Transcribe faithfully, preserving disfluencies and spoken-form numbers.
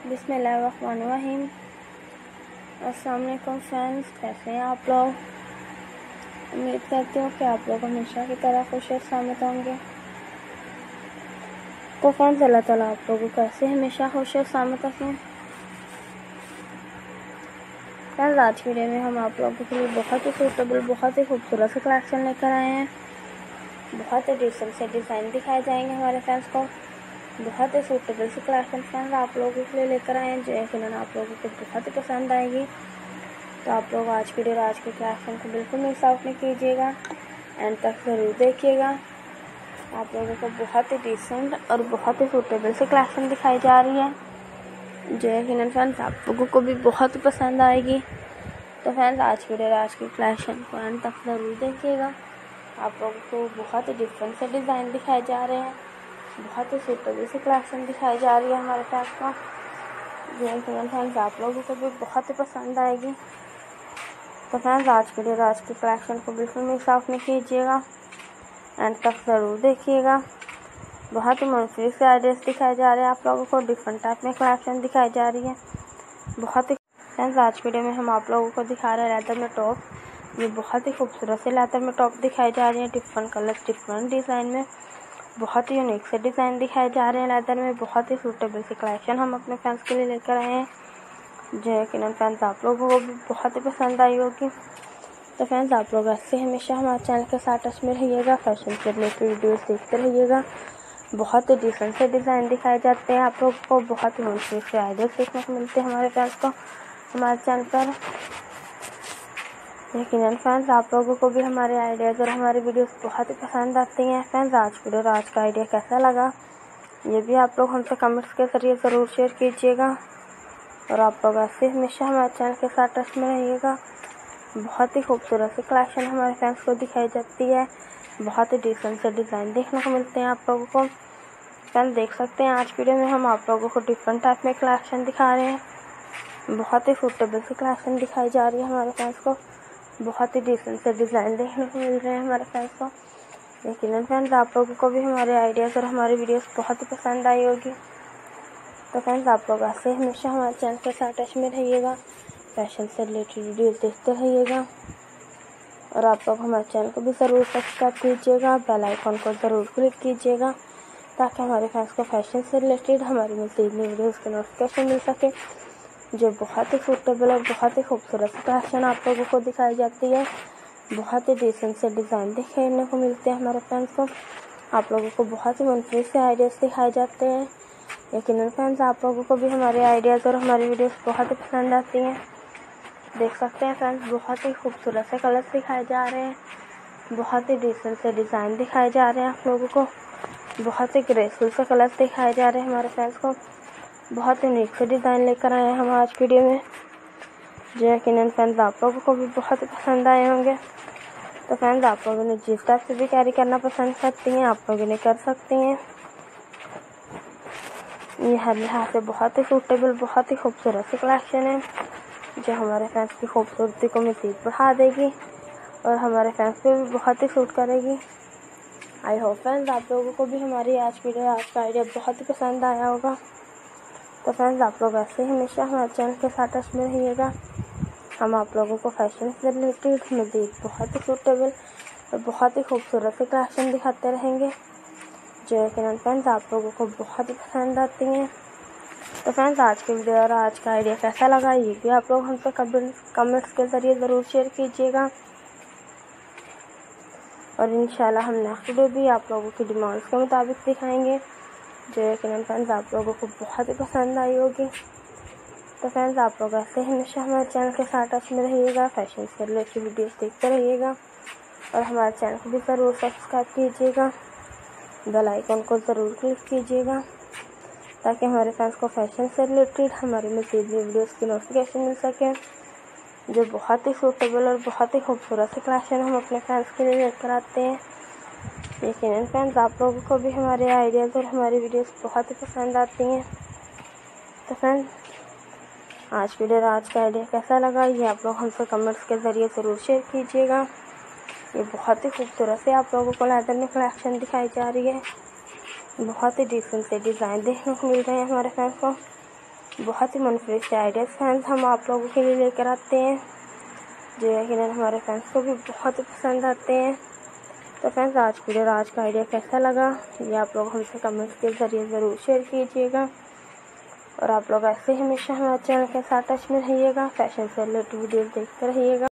बिस्मिल्लाहिर्रहमानिर्रहीम। अस्सलाम वालेकुम फ्रेंड्स, कैसे हैं आप लोग। उम्मीद करती हूँ कि आप लोग हमेशा की तरह खुश और सलामत होंगे। तो फ्रेंड्स, अल्लाह ताला आप लोगों को ऐसे हमेशा खुश और सलामत रखें। फ्रेंड्स, आज की वीडियो में हम आप लोगों के लिए बहुत ही सूटेबल, बहुत ही खूबसूरत से कलेक्शन लेकर आए हैं। बहुत ही डिसेंट से डिज़ाइन दिखाए जाएंगे हमारे फ्रेंड्स को। बहुत ही सूटेबल से कलेक्शन फ्रेंड्स आप लोगों के लिए लेकर आए हैं, जो यकीनन आप लोगों को बहुत ही पसंद आएगी। तो आप लोग आज की वीडियो आज के कलेक्शन को बिल्कुल मिस आउट नहीं कीजिएगा, एंड तक ज़रूर देखिएगा। आप लोगों को बहुत ही डिसेंट और बहुत ही सूटेबल से कलेक्शन दिखाई जा रही है, जो यकीनन फ्रेंड्स आप लोगों को भी बहुत ही पसंद आएगी। तो फ्रेंड्स, आज की वीडियो आज के कलेक्शन को एंड तक ज़रूर देखिएगा। आप लोगों को बहुत ही डिफरेंट से डिज़ाइन दिखाए जा रहे हैं, बहुत ही सूटेबल से कलेक्शन दिखाई जा रही है हमारे पास का, जो यकीनन फ्रेंड्स आप लोगों को भी बहुत ही पसंद आएगी। तो फ्रेंड्स, आज के लिए आज के कलेक्शन को बिल्कुल मिस आउट नहीं कीजिएगा, एंड तक ज़रूर देखिएगा। बहुत ही मुनफरद से आइडियाज़ दिखाए जा रहे हैं आप लोगों को, डिफरेंट टाइप में कलेक्शन दिखाई जा रही है बहुत ही। फ्रेंड्स, आज की वीडियो में हम आप लोगों को दिखा रहे हैं लेदर में टॉप। ये बहुत ही खूबसूरत से लेदर में टॉप दिखाई जा रही है, डिफरेंट कलर डिफरेंट डिज़ाइन में, बहुत ही यूनिक से डिज़ाइन दिखाए जा रहे हैं लेदर में। बहुत ही सूटेबल से कलेक्शन हम अपने फैंस के लिए लेकर आए हैं, जो यकीनन फैंस आप लोगों को भी बहुत ही पसंद आई होगी। तो फ्रेंड्स, आप लोग ऐसे हमेशा हमारे चैनल के साथ टच में रहिएगा, फैशन से रिलेटेड वीडियोस देखते रहिएगा। बहुत ही डिफरेंट से डिज़ाइन दिखाए जाते हैं आप लोगों को, बहुत ही मुश्किल से आइडियाज़ देखने को मिलते हैं हमारे फैंस को हमारे चैनल पर। यकीनन फ्रेंड्स आप लोगों को भी हमारे आइडियाज़ और हमारी वीडियोस बहुत ही पसंद आती हैं। फ्रेंड्स, आज वीडियो आज का आइडिया कैसा लगा, ये भी आप लोग हमसे कमेंट्स के ज़रिए ज़रूर शेयर कीजिएगा। और आप लोग ऐसे हमेशा हमारे चैनल के साथ टच में रहिएगा। बहुत ही खूबसूरत से कलेक्शन हमारे फैंस को दिखाई जाती है, बहुत ही डिफरेंट से डिज़ाइन देखने को मिलते हैं आप लोगों को। फ्रेंड्स, देख सकते हैं आज वीडियो में हम आप लोगों को डिफरेंट टाइप में कलेक्शन दिखा रहे हैं। बहुत ही सूटेबल से कलेक्शन दिखाई जा रही है हमारे फैंस को, बहुत ही डिसेंट से डिज़ाइन देखने को मिल रहे हैं हमारे फैंस को। यकीनन फ्रेंड्स आप लोगों को भी हमारे आइडियाज़ और हमारी वीडियोस बहुत ही पसंद आई होगी। तो फ्रेंड्स, आप लोग ऐसे हमेशा हमारे चैनल के साथ टच में रहिएगा, फैशन से रिलेटेड वीडियोस देखते रहिएगा। और आप लोग हमारे चैनल को भी ज़रूर सब्सक्राइब कीजिएगा, बेल आइकन को ज़रूर क्लिक कीजिएगा, ताकि हमारे फैंस को फैशन से रिलेटेड हमारी मज़ीद नई वीडियोज़ की नोटिफिकेशन मिल सके, जो बहुत ही सूटेबल और बहुत ही खूबसूरत कलेक्शन आप लोगों को दिखाई जाती है। बहुत ही डिसेंट से डिज़ाइन देखने को मिलते हैं हमारे फ्रेंड्स को। आप लोगों को बहुत ही मुनफरद से आइडियाज़ दिखाए जाते हैं। यकीनन फ्रेंड्स आप लोगों को भी हमारे आइडियाज़ और हमारी वीडियोस बहुत ही पसंद आती हैं। देख सकते हैं फ्रेंड्स, बहुत ही खूबसूरत से कलर्स दिखाए जा रहे हैं, बहुत ही डिसेंट से डिज़ाइन दिखाए जा रहे हैं आप लोगों को, बहुत ही ग्रेसफुल से कलर्स दिखाए जा रहे हैं हमारे फ्रेंड्स को। बहुत ही यूनिक से डिज़ाइन लेकर आए हैं हम आज वीडियो में, जो यकीनन फ्रेंड्स आप लोगों को भी बहुत ही पसंद आए होंगे। तो फ्रेंड्स, आप लोगों ने जिस टाइप से भी कैरी करना पसंद करती हैं आप लोग इन्हें कर सकती हैं। ये हर लिहाज से बहुत ही सूटेबल, बहुत ही खूबसूरत सी कलेक्शन है, जो हमारे फैंस की खूबसूरती को मज़ीद बढ़ा देगी और हमारे फैंस पे भी बहुत ही सूट करेगी। आई होप फ्रेंड्स आप लोगों को भी हमारी आज वीडियो आज का आइडिया बहुत ही पसंद आया होगा। तो फ्रेंड्स, आप लोग ऐसे ही हमेशा हमारे चैनल के साथ टच में रहिएगा। हम आप लोगों को फैशन से रिलेटेड मज़ीद बहुत ही सूटेबल और बहुत ही खूबसूरत से कलेक्शन दिखाते रहेंगे, जो यकीनन फ्रेंड्स आप लोगों को बहुत ही पसंद आती हैं। तो फ्रेंड्स, आज की वीडियो और आज का आइडिया कैसा लगा, ये भी आप लोग हमसे कमेंट्स के ज़रिए ज़रूर शेयर कीजिएगा। और इंशाल्लाह हम नेक्स्ट वीडियो भी आप लोगों की डिमांड्स के मुताबिक दिखाएंगे, जो यकीनन फ्रेंड्स आप लोगों को बहुत ही पसंद आई होगी। तो फ्रेंड्स, आप लोग ऐसे हमेशा हमारे चैनल के साथ टच में रहिएगा, फैशन से रिलेटेड वीडियोस देखते रहिएगा। और हमारे चैनल को भी ज़रूर सब्सक्राइब कीजिएगा, बेल आइकन को ज़रूर क्लिक कीजिएगा, ताकि हमारे फैंस को फैशन से रिलेटेड हमारी मज़ीद वीडियोस की नोटिफिकेशन मिल सके, जो बहुत ही सूटेबल और बहुत ही खूबसूरत से कलेक्शन हम अपने फैंस के लिए लेकर आते हैं। यकीनन फ्रेंड्स आप लोगों को भी हमारे आइडियाज़ और हमारी वीडियोस बहुत ही पसंद आती हैं। तो फ्रेंड्स, आज वीडियो आज का आइडिया कैसा लगा, ये आप लोग हमसे कमेंट्स के ज़रिए ज़रूर शेयर कीजिएगा। ये बहुत ही खूबसूरत से आप लोगों को लेदर में कलेक्शन दिखाई जा रही है, बहुत ही डिसेंट से डिज़ाइन देखने को मिल रहे हैं हमारे फैंस को, बहुत ही मुनफरिद से आइडियाज़ फ्रेंड्स हम आप लोगों के लिए लेकर आते हैं, जो यकीनन हमारे फ्रेंड्स को भी बहुत ही पसंद आते हैं। तो फ्रेंड्स आज वीडियो आज का आइडिया कैसा लगा ये आप लोग हमसे कमेंट्स के ज़रिए ज़रूर शेयर कीजिएगा। और आप लोग ऐसे ही हमेशा हमारे चैनल के साथ टच में रहिएगा, फैशन से रिलेटेड वीडियोज़ देखते रहिएगा।